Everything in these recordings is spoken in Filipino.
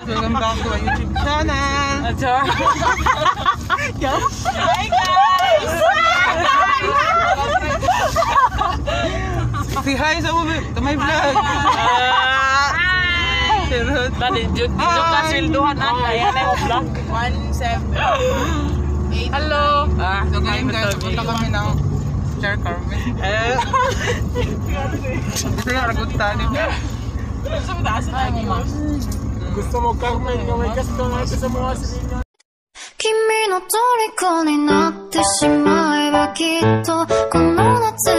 Welcome back to my YouTube channel. Hi guys! Say hi sa my vlog. Tadi Jojo kasilduhan na kaya na yung vlog. 178. Hello. So ngayon guys, punta kami ng Char Carmen. Gusto nga ragutan niyo. Gusto mo Carmen nga may gasto nga sa mga silingan. 君の虜になってしまえばきっとこの夏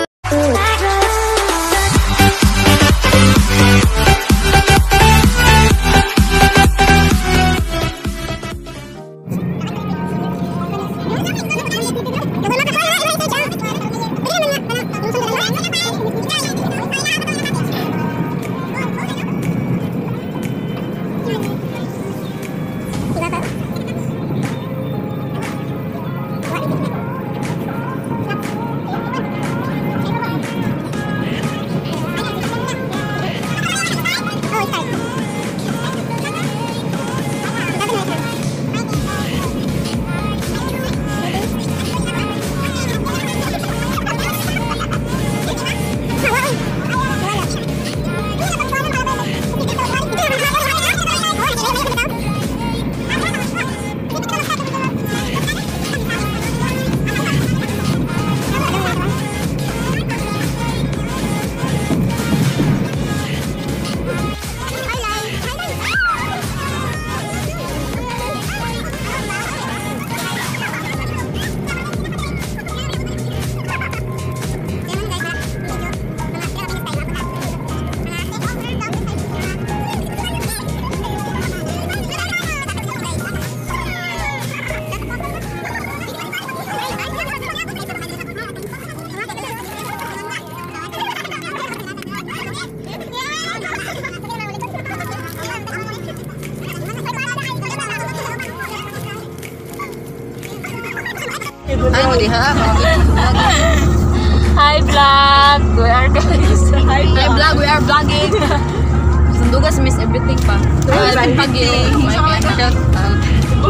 Hi vlog. We are guys. Hi vlog. We are vlogging. Sandugas miss everything pa. Ay pagi. My shout out.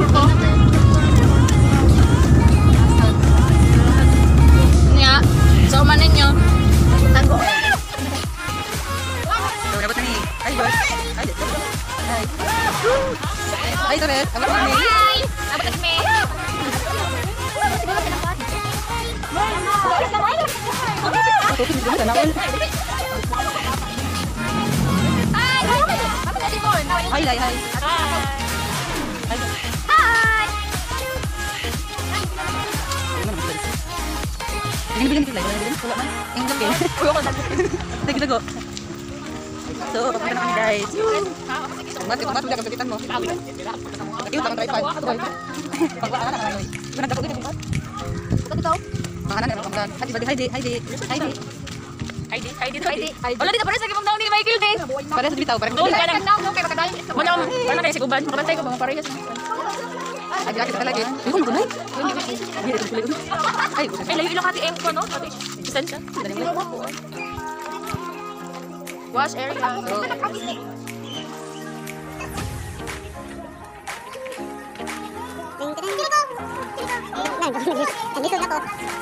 Nya, so manin nyo. Tago. Dapat ni. Ay bos. Ay Toret, abot ni. Hi. Abot kami. Hi, hi, hi. Ini bikin kita lagi, wala man. Enggak ya. Lagi lago. So, papunta na kami guys. Mas udah kapitan mo. Kita tangan tripod. Pagwala na kami. Kuna dapat dito. Ito. Mga anak na pagdan. Heidi. Wala dito pare sa gimong daw ni Michael Day. Parehas sa bitaw, parehas. Doon ka lang daw kay makadal. Wala kay siguban. Makabantay ko mga parehas. Ay, kita lagi. Ikaw mo tunay? Ay, Ay layo ilo kati ko no. Isan siya. Wash area. Nandito na to.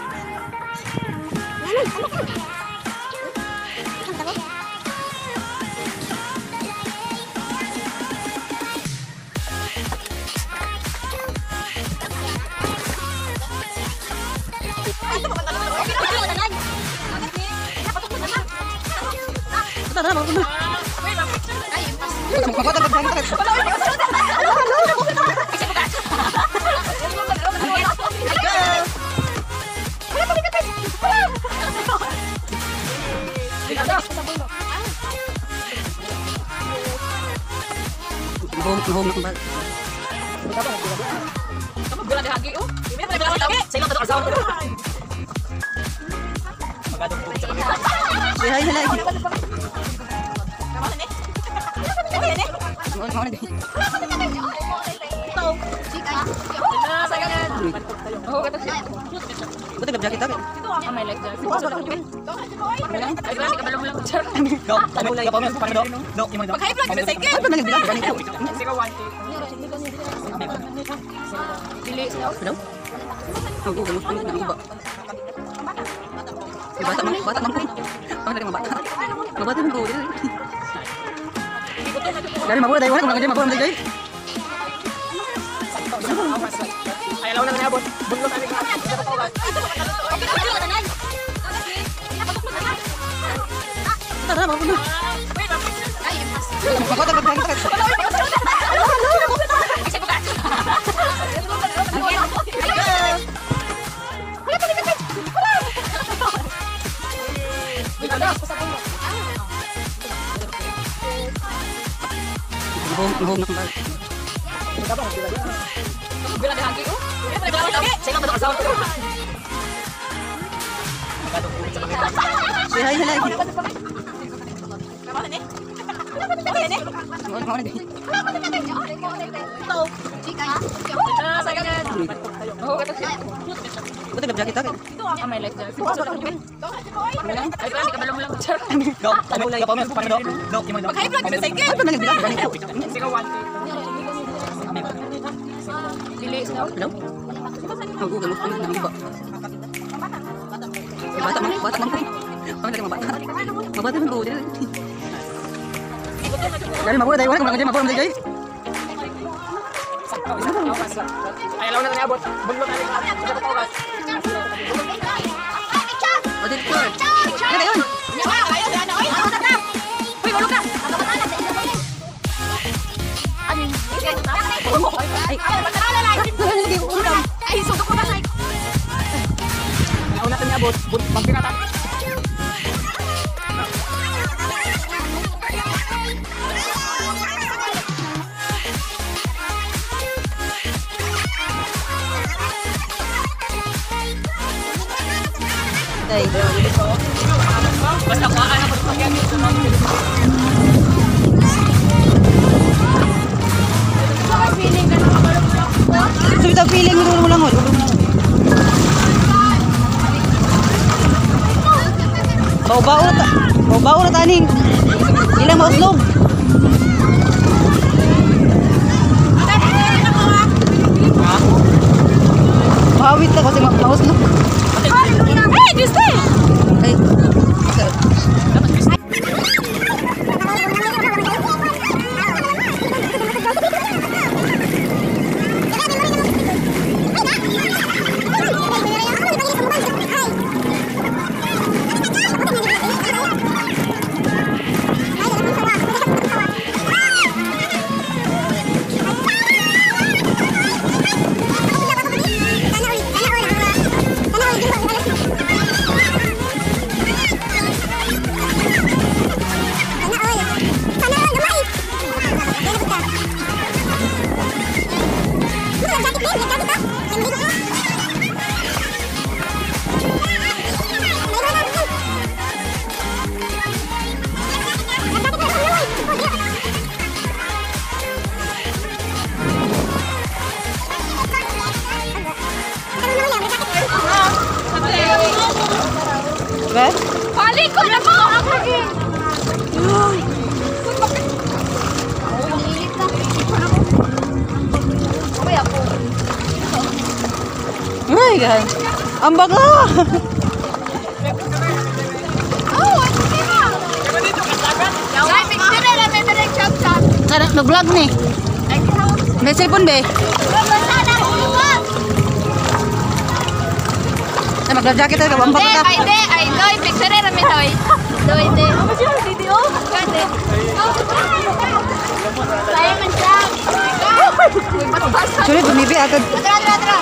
Home na kembali. Kamu bola di hagi oh. Ini boleh bola tahu. Saya nggak tahu sound. Say hi lagi. Kamu ini? Mau na deh. Buti lab jacket ako. May like that. Dok, ano lang pa mo para dok. Dok, imo dok. Mag-high blood ka sa second. Ano nang bilang ganito? Dili. Hello? Oh, gusto ko na iba. Bata man. Ang dali mabata. Mabata mo ko. Dari mabura dai wala kung nagay mabura dai. Ay, alaw na nabot. Bunlo kami ka. Tara, mabura. Mabata ba tayo? Buhong na kembali. Say hi lagi. Mau na deh. Buti lab jacket ako. May like that. Dok, ano lang pa mo para dok. Dok, imo dok. Mag-high blood ka sa second. Ano nang bilang ganito? Dili. Hello? Oh, gusto ko na iba. Bata man. Ang dali mabata. Mabata mo ko. Dari mabura dai wala kung nagay mabura dai. Ay, alaw na nabot. Bunlo kami ka. O dito. Ano yun? Ay, sundok ko ba sa Alaw na nabot. Magpirata. Dai. Basta kuhaan ako sa paggamit sa mga So ito feeling mo lang. Bau na taning. Ilang mauslog. Mahawit na kasi mauslog. Hey, this thing! Ay. Diba? Balik ko na mo! Ako lagi! Ay, gan. Ang baga! Sana, nag-vlog ni. May cellphone be? Ay, mag-jacket tayo. Ang baga ka. Ay, doy, picture na mi doy. Doy, de. Ano siya video? Kade. Saya mencang. Sulit, bumibi agad. Tara.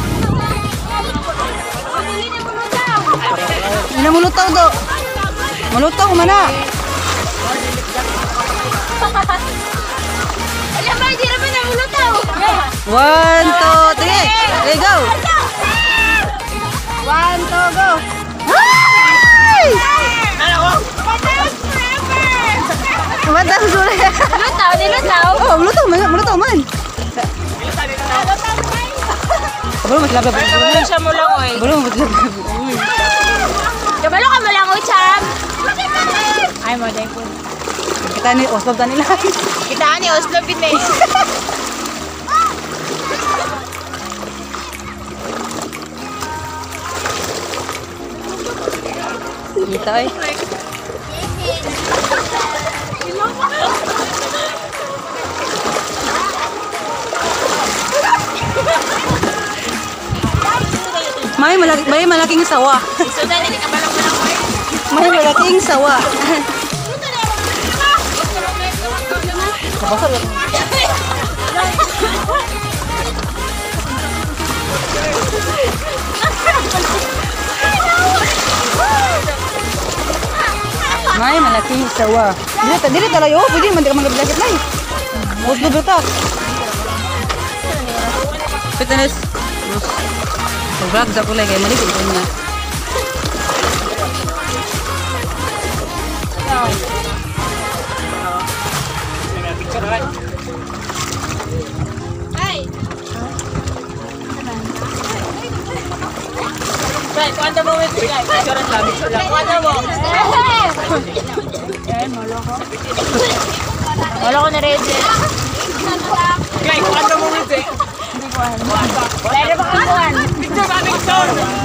Namulutaw do. Maluto ko mana. Alam ba, hindi naman na mulutaw. 1, 2, 3. Okay, go. 1, 2, go. Ay! Mataas sulit. Mulutaw, nilutaw. Oh, maluto man. Belum mas labab. Kabalo siya mo lang, oy. Belum mas labab. Kabalo ka mo lang, oy, Cham. Ay, mo, day po. Kita ni Oslob tani lang. Kita ni Oslo, Binay. Kita eh. May malaking sawa. Sudan, hindi ka balong mo lang, oy. May malaking sawa. May malaking sawa. Dili talayo. Pwede man ka magbilagit na eh. Muslo bertak. Fitness. Vlog sa kulay kay mali ko na. Guys, kuwanta mo with guys. Picture lang, picture lang. Kuwanta mo. Wala ko na ready. Guys, kuwanta mo with eh. Pwede ba kamuhan? Picture ba, picture?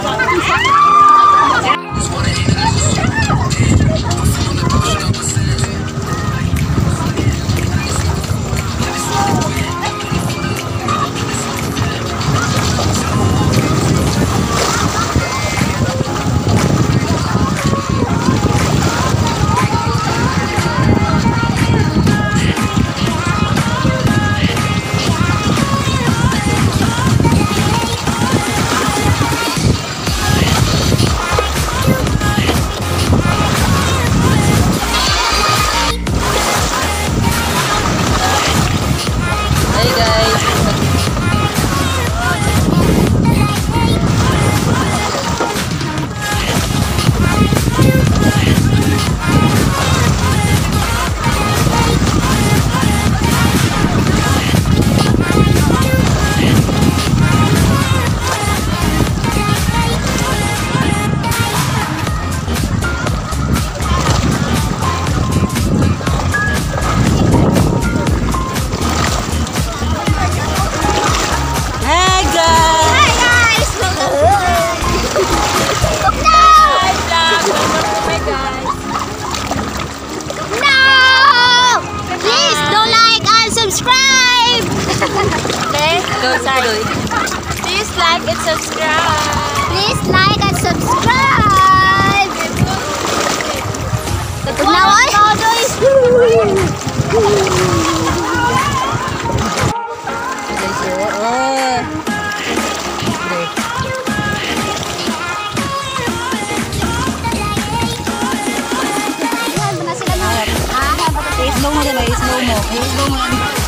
Hey guys. Hey guys. No! Please don't like and subscribe! Sorry. Please like and subscribe. Please like and subscribe! Now Slow mo din, slow mo. Slow mo.